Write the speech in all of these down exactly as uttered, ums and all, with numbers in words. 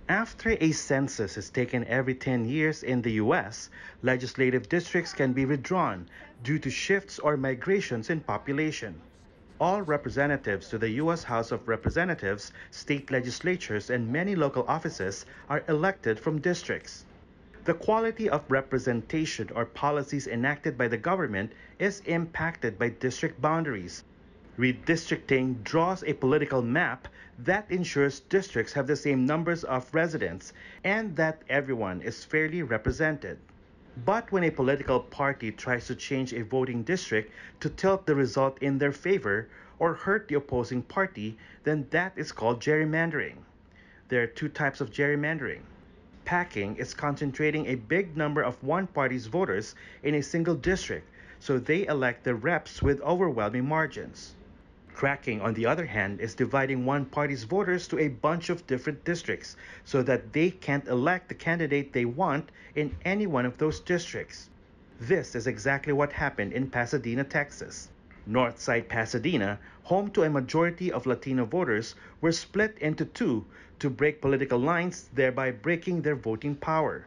After a census is taken every ten years in the U S, legislative districts can be redrawn due to shifts or migrations in population. All representatives to the U S House of Representatives, state legislatures, and many local offices are elected from districts. The quality of representation or policies enacted by the government is impacted by district boundaries. Redistricting draws a political map that ensures districts have the same numbers of residents and that everyone is fairly represented. But when a political party tries to change a voting district to tilt the result in their favor or hurt the opposing party, then that is called gerrymandering. There are two types of gerrymandering. Packing is concentrating a big number of one party's voters in a single district, so they elect the reps with overwhelming margins. Cracking, on the other hand, is dividing one party's voters to a bunch of different districts so that they can't elect the candidate they want in any one of those districts. This is exactly what happened in Pasadena, Texas. Northside Pasadena, home to a majority of Latino voters, were split into two to break political lines, thereby breaking their voting power.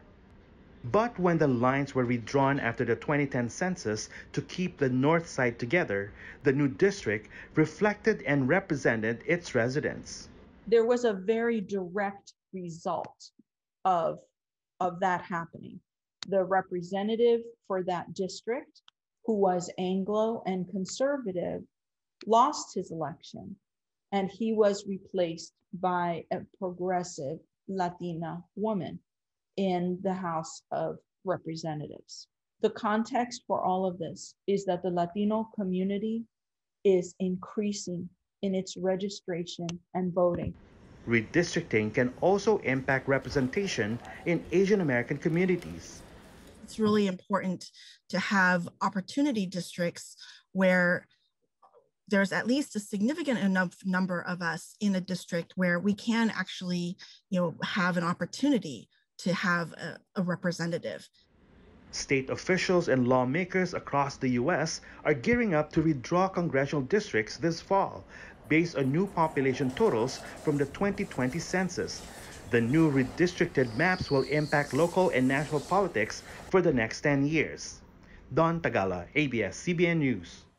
But when the lines were redrawn after the twenty ten census to keep the north side together, the new district reflected and represented its residents. There was a very direct result of, of that happening. The representative for that district, who was Anglo and conservative, lost his election, and he was replaced by a progressive Latina woman in the House of Representatives. The context for all of this is that the Latino community is increasing in its registration and voting. Redistricting can also impact representation in Asian American communities. It's really important to have opportunity districts where there's at least a significant enough number of us in a district where we can actually, you know, have an opportunity to have a, a representative. State officials and lawmakers across the U S are gearing up to redraw congressional districts this fall based on new population totals from the twenty twenty census. The new redistricted maps will impact local and national politics for the next ten years. Don Tagala, A B S C B N News.